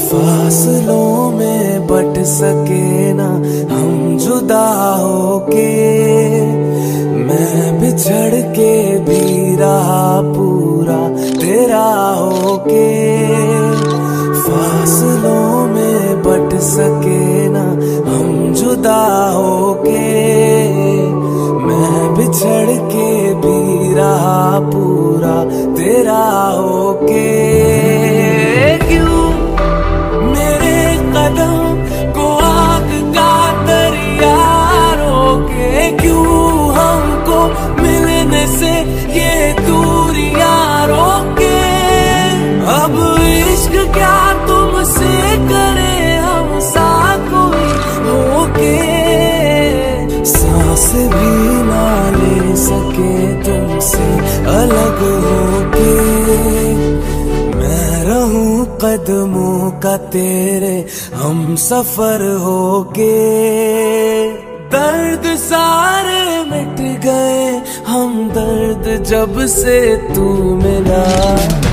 फासलों में बट सके ना हम जुदा होके, मैं बिछड़ के भी रहा पूरा तेरा होके। फासलों में बट सके ना हम जुदा होके, मैं बिछड़ के भी रहा पूरा तेरा होके। क्यों मेरे कदम को आग का दरिया रोके, क्यों हमको मिलने से ये दूरियां रोके। अब इश्क क्या तुमसे करे हम सा कोई होके, सांस भी ना ले सके तुमसे अलग होके। मैं रहूं कदमों का तेरे हम सफर होके, दर्द सारे मिट गए हम दर्द जब से तू मिला।